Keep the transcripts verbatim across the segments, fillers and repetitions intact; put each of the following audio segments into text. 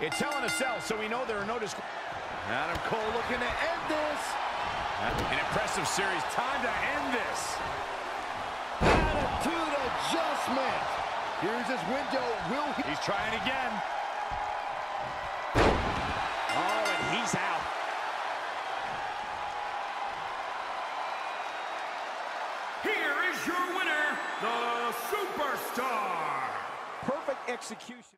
It's Hell in a Cell, so we know there are no disc... Adam Cole looking to end this. An impressive series. Time to end this. Attitude adjustment. Here's his window. Will he? He's trying again. Oh, and he's out. Here is your winner, the Superstar. Perfect execution.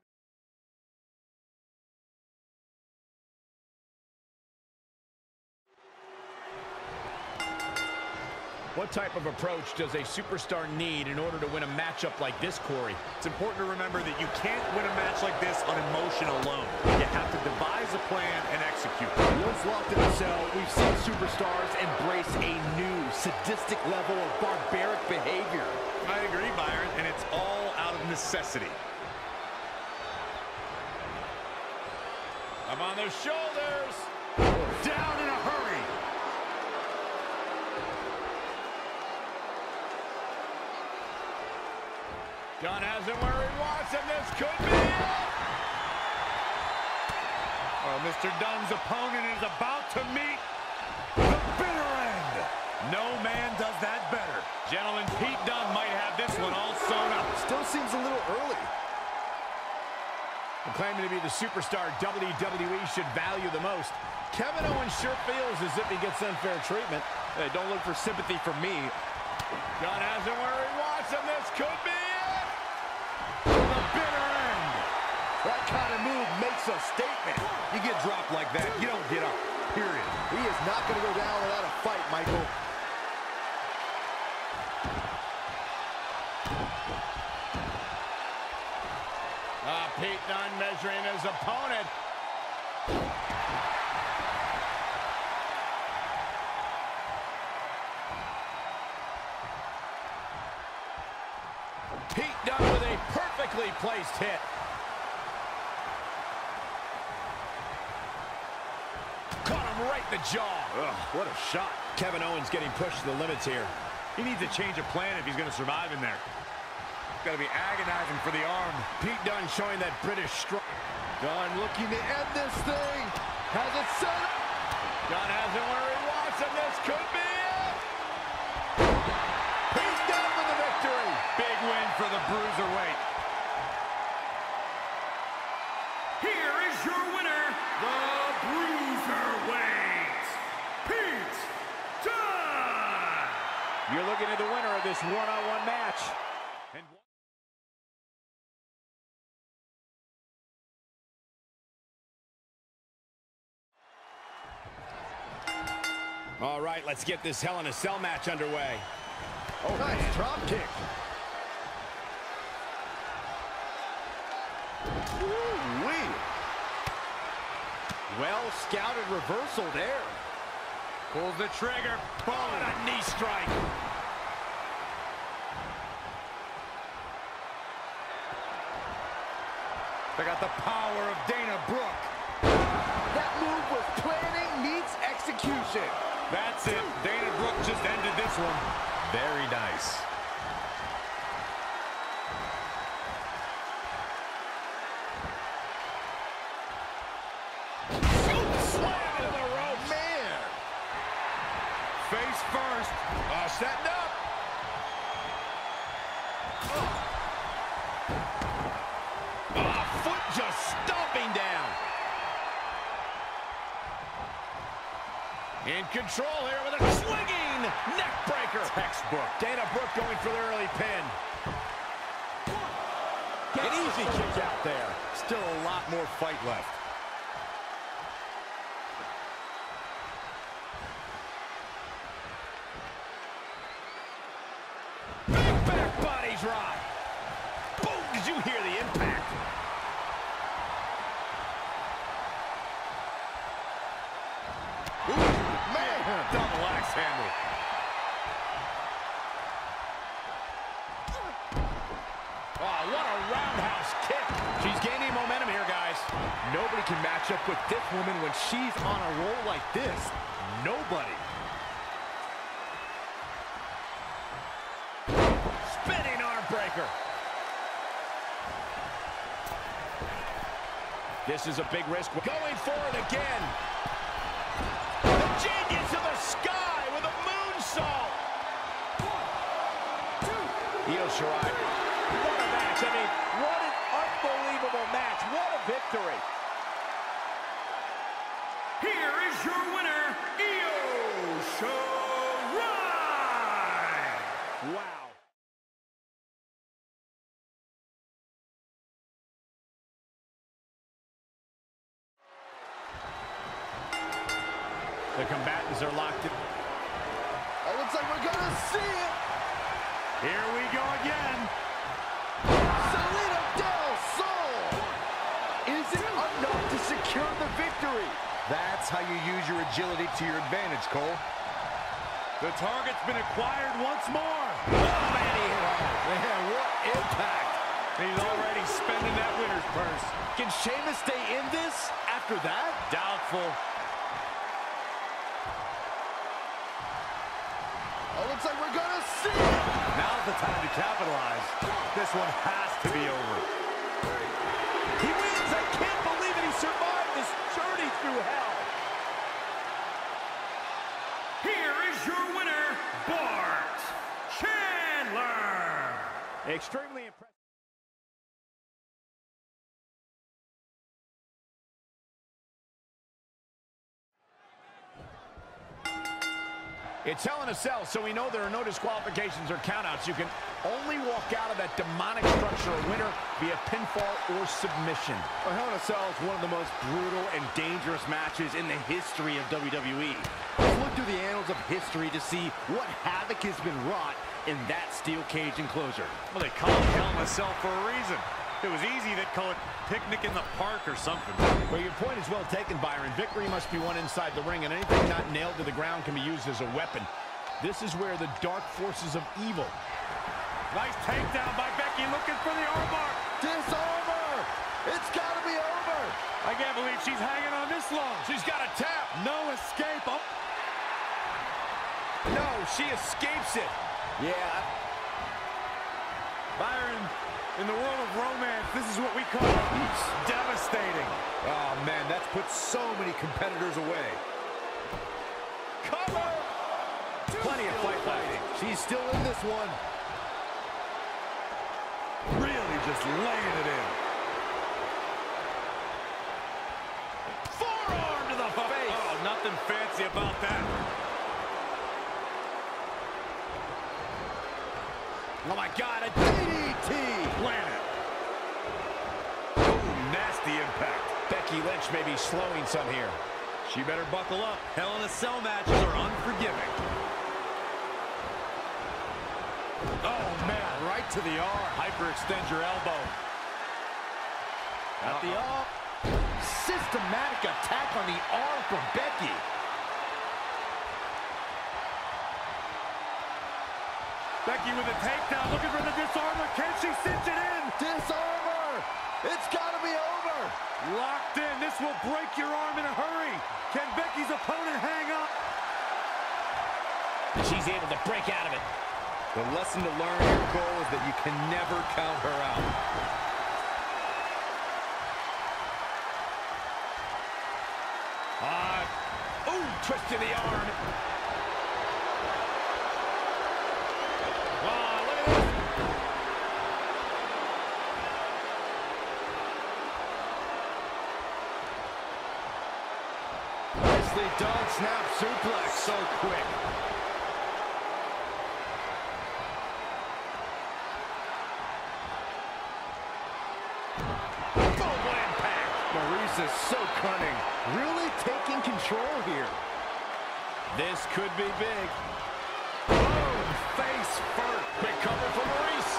What type of approach does a superstar need in order to win a matchup like this, Corey? It's important to remember that you can't win a match like this on emotion alone. You have to devise a plan and execute. Once locked in the cell, we've seen superstars embrace a new sadistic level of barbaric behavior. I agree, Byron, and it's all out of necessity. Up on their shoulders. Down in a hurry. John has him where he wants him. This could be it. Well, Mister Dunn's opponent is about to meet the bitter end. No man does that better. Gentlemen, Pete Dunne might have this one all sewn up. Still seems a little early. Claiming to be the superstar W W E should value the most, Kevin Owens sure feels as if he gets unfair treatment. Hey, don't look for sympathy from me. John has him where he wants him. This could be it. To the bitter end. That kind of move makes a statement. You get dropped like that, you don't get up, period. He is not going to go down without a fight, Michael. Ah, Pete Dunne measuring his opponent. Pete Dunne with a perfectly placed hit. Caught him right in the jaw. Ugh, what a shot. Kevin Owens getting pushed to the limits here. He needs a change of plan if he's going to survive in there. Got to be agonizing for the arm. Pete Dunne showing that British strong. Dunne looking to end this thing. Has it set up. Dunne has him where he wants him. This could be it. Pete Dunne with the victory. Big win for the Bruiserweight. Here is your winner, the Bruiserweight, Pete Dunne. You're looking at the winner of this one-on-one match. And all right, let's get this Hell in a Cell match underway. Oh, nice drop kick. Woo-wee. Well scouted reversal there. Pulls the trigger. Boom, a knee strike. They got the power of Dana Brooke. That move was planning meets execution. That's it. Dana Brooke just ended this one. Very nice. Slam into the rope. Man. Face first. Uh, setting up. Oh. Oh, foot just stomping down. In control here with a swinging neck breaker. Textbook. Dana Brooke going for the early pin. An easy kick out there. Still a lot more fight left. Big back body drop. Boom, did you hear the impact? Ooh, man. Double axe handle. Oh, what a roundhouse kick. She's gaining momentum here, guys. Nobody can match up with this woman when she's on a roll like this. Nobody. Spinning arm breaker. This is a big risk. Going for it again. The genius of the sky with a moonsault. One, two. Io Shirai. What a match. I mean, what an unbelievable match. What a victory. Here is your winner, Io Shirai. Wow. The combatants are locked in. It looks like we're gonna see it. Here we go again. Salida del Sol. Is it enough to secure the victory? That's how you use your agility to your advantage, Cole. The target's been acquired once more. Oh, man, he hit hard. Man, what impact. He's already spending that winner's purse. Can Sheamus stay in this after that? Doubtful. Oh, looks like we're gonna see it. Now's the time to capitalize. This one has to be over. He wins. I can't believe it. He survived this journey through hell. Here is your winner, Bart Chandler. Extremely impressive. It's Hell in a Cell, so we know there are no disqualifications or countouts. You can only walk out of that demonic structure a winner via pinfall or submission. Well, Hell in a Cell is one of the most brutal and dangerous matches in the history of W W E. Let's look through the annals of history to see what havoc has been wrought in that steel cage enclosure. Well, they call it Hell in a Cell for a reason. If it was easy, they'd call it Picnic in the Park or something. Well, your point is well taken, Byron. Victory must be won inside the ring, and anything not nailed to the ground can be used as a weapon. This is where the dark forces of evil. Nice takedown by Becky, looking for the armbar. Disarmer! It's got to be over! I can't believe she's hanging on this long. She's got a tap. No escape. Oh. No, she escapes it. Yeah. Byron, in the world of romance, this is what we call devastating. Oh, man, that's put so many competitors away. Cover! Plenty of fight fighting. She's still in this one. Really just laying it in. Forearm to the face. Oh, nothing fancy about that. Oh, my God, a D D T! Planet. Ooh, nasty impact. Becky Lynch may be slowing some here. She better buckle up. Hell in a Cell matches are unforgiving. Oh, man, right to the arm. Hyperextend your elbow. At the arm. Systematic attack on the arm from Becky. Becky with a takedown, looking for the disarmer. Can she cinch it in? Disarmer! It's got to be over! Locked in. This will break your arm in a hurry. Can Becky's opponent hang up? She's able to break out of it. The lesson to learn here, Cole, is that you can never count her out. Uh, ooh, twist to the arm. Wow, look at this. Nicely done, snap suplex, so quick. Maurice is so cunning, really taking control here. This could be big. Boom, face first. Big cover for Maurice.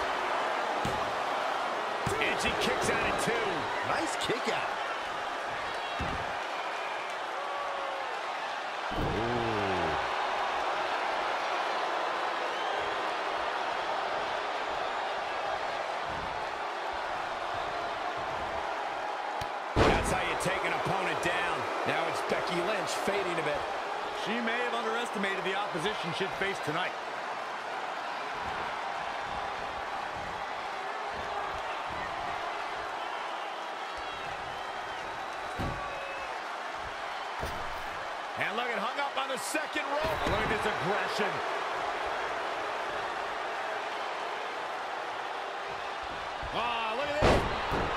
And she kicks out at two. Nice kick out. Take an opponent down. Now it's Becky Lynch fading a bit. She may have underestimated the opposition she'd face tonight. look at hung up on the second rope. Oh, look at this aggression. Ah, look at this.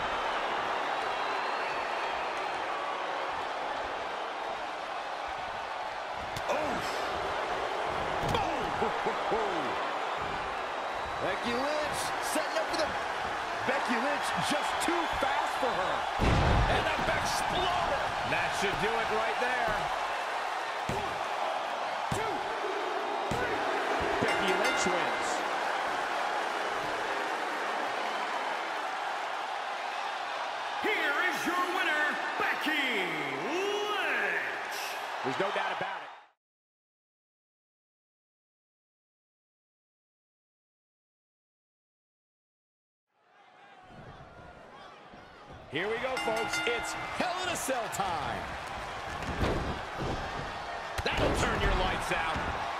Becky Lynch setting up for the... Becky Lynch just too fast for her. And the Exploder. That should do it right there. One, two, three. Becky Lynch wins. Here is your winner, Becky Lynch. There's no doubt about it. Here we go, folks. It's Hell in a Cell time. That'll turn your lights out.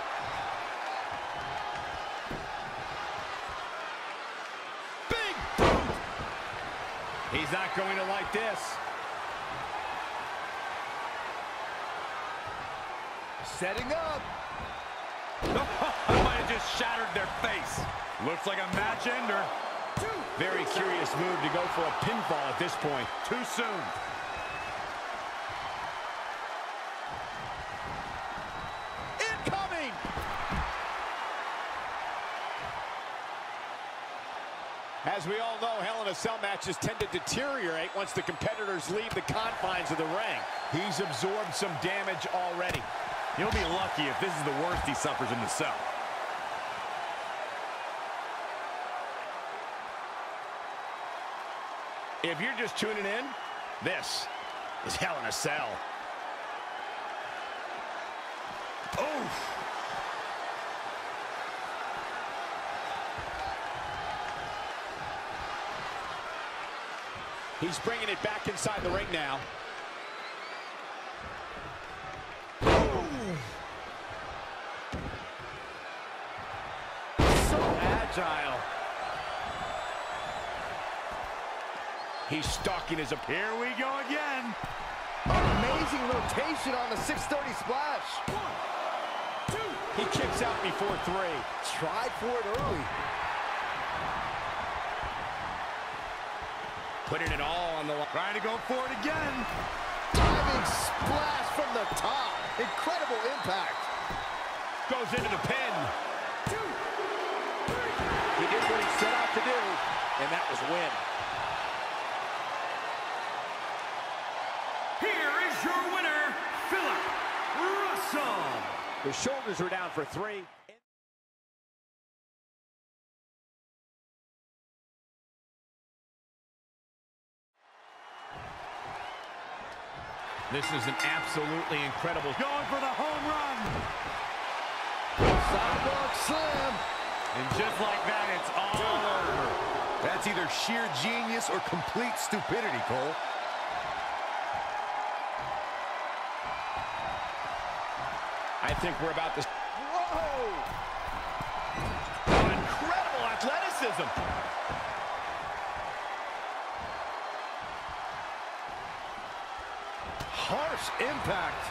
Big boot. He's not going to like this. Setting up. That might have just shattered their face. Looks like a match ender. Very curious move to go for a pinfall at this point. Too soon. Incoming! As we all know, Hell in a Cell matches tend to deteriorate once the competitors leave the confines of the ring. He's absorbed some damage already. He'll be lucky if this is the worst he suffers in the cell. If you're just tuning in, this is Hell in a Cell. Oof. He's bringing it back inside the ring now. So agile. He's stalking his opponent. Here we go again. Amazing rotation on the six thirty splash. One, two. He kicks out before three. Tried for it early. Putting it all on the line. Trying to go for it again. Diving splash from the top. Incredible impact. Goes into the pin. Two, three. He did what he set out to do, and that was win. Here is your winner, Philip Russell. The shoulders are down for three. This is an absolutely incredible. Going for the home run. Sidewalk slam. And just like that, it's all over. That's either sheer genius or complete stupidity, Cole. I think we're about to... Whoa! Incredible athleticism. Harsh impact.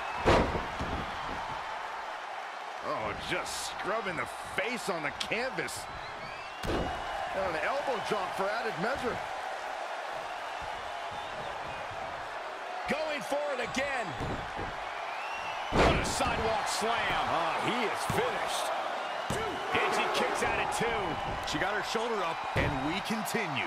Oh, just scrubbing the face on the canvas. And an elbow drop for added measure. Going for it again. What a sidewalk slam. Ah, he is finished. And she kicks out at two. She got her shoulder up, and we continue.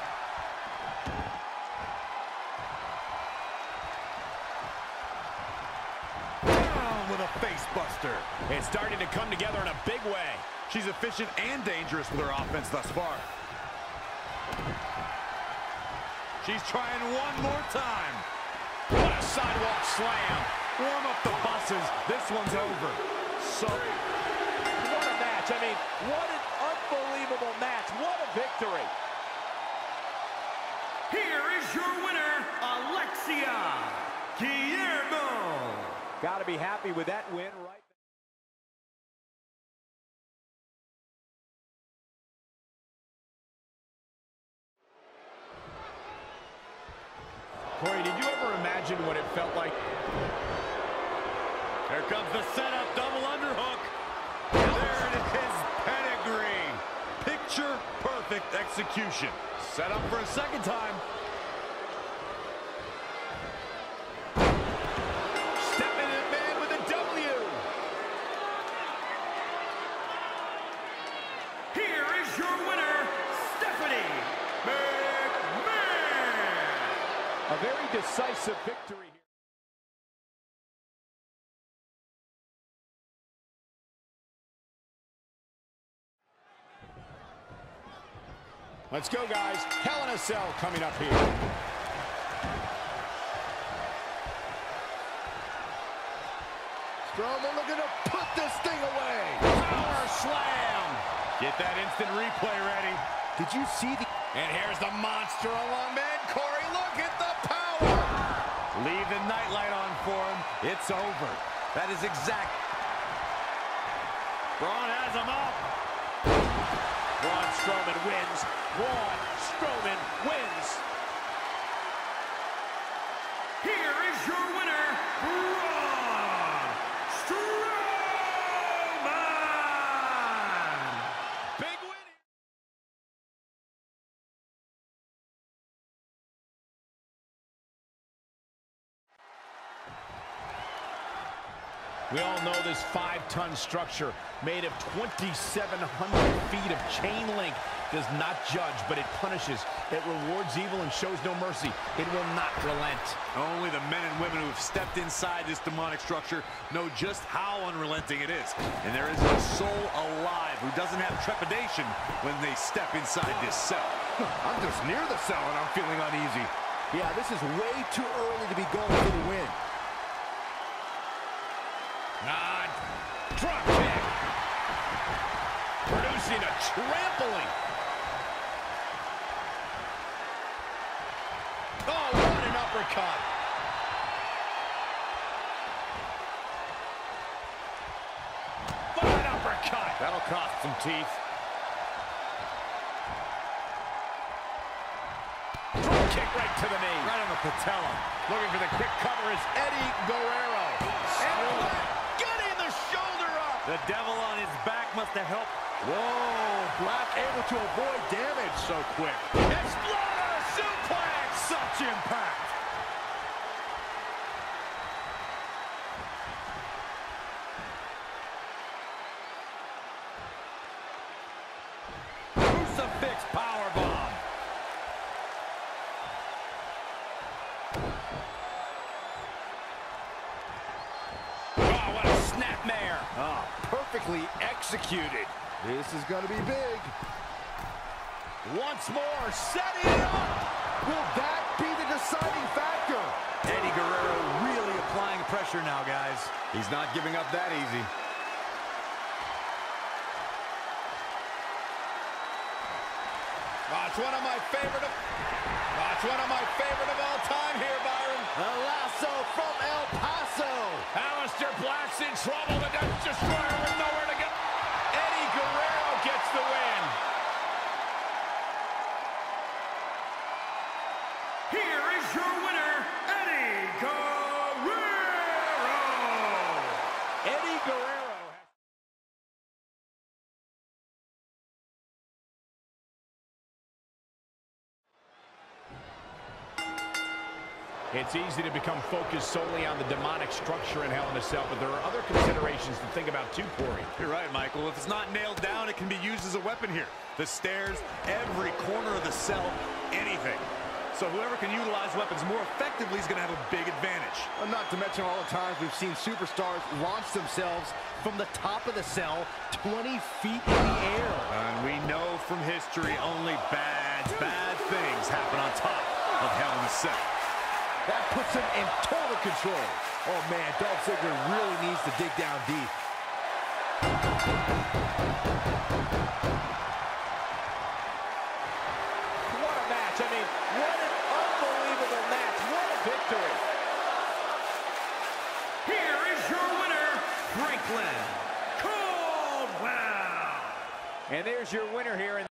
Down with a face buster. It's starting to come together in a big way. She's efficient and dangerous with her offense thus far. She's trying one more time. What a sidewalk slam. Warm up the buses. This one's over. So, What a match. I mean, what an unbelievable match. What a victory. Here is your winner, Alexia Guillermo. Got to be happy with that win right there. Corey, did you ever imagine what it felt like? there Here comes the setup, double underhook. There it is, pedigree. Picture perfect execution. Set up for a second time. Stepping in man with a W. Here is your winner, Stephanie McMahon. A very decisive victory here. Let's go, guys. Hell in a Cell coming up here. Strowman looking to put this thing away. Power slam. Get that instant replay ready. Did you see the... And here's the monster along, man. Corey, look at the power. Leave the nightlight on for him. It's over. That is exact. Braun has him up. Braun Strowman wins. Braun Strowman wins. Here is your winner, Braun Strowman. Big win. We all know this five-ton structure made of twenty-seven hundred feet of chain link does not judge, but it punishes. It rewards evil and shows no mercy. It will not relent. Only the men and women who have stepped inside this demonic structure know just how unrelenting it is. And there is a soul alive who doesn't have trepidation when they step inside this cell. I'm just near the cell and I'm feeling uneasy. Yeah, this is way too early to be going for the win. Ah, drop kick. Producing a trampling. Oh, what an uppercut. What an uppercut. That'll cost some teeth. Drop kick right to the knee. Right on the patella. Looking for the quick cover is Eddie Guerrero. And Black getting the shoulder up. The devil on his back must have helped. Whoa, Black able to avoid damage so quick. Exploder suplex. Such impact. Crucifix powerbomb. Oh, what a snapmare. Ah, perfectly executed. This is going to be big. Once more, setting it up. Will that be the deciding factor? Eddie Guerrero really applying pressure now, guys. He's not giving up that easy. Oh, it's one of my favorite of, oh, it's one of my favorite of all time here, Byron. The lasso from El Paso. Aleister Black's in trouble. The Dutch Destroyer with nowhere to go. Eddie Guerrero gets the win. Here is your winner, Eddie Guerrero. Eddie Guerrero. It's easy to become focused solely on the demonic structure in Hell in a Cell, but there are other considerations to think about too, Corey. You're right, Michael. If it's not nailed down, it can be used as a weapon here. The stairs, every corner of the cell, anything. So whoever can utilize weapons more effectively is going to have a big advantage. And not to mention all the times we've seen superstars launch themselves from the top of the cell twenty feet in the air. And we know from history only bad, bad things happen on top of Hell in a Cell. That puts him in total control. Oh, man, Dolph Ziggler really needs to dig down deep. What a match. I mean, what an unbelievable match. What a victory. Here is your winner, Franklin Caldwell. And there's your winner here in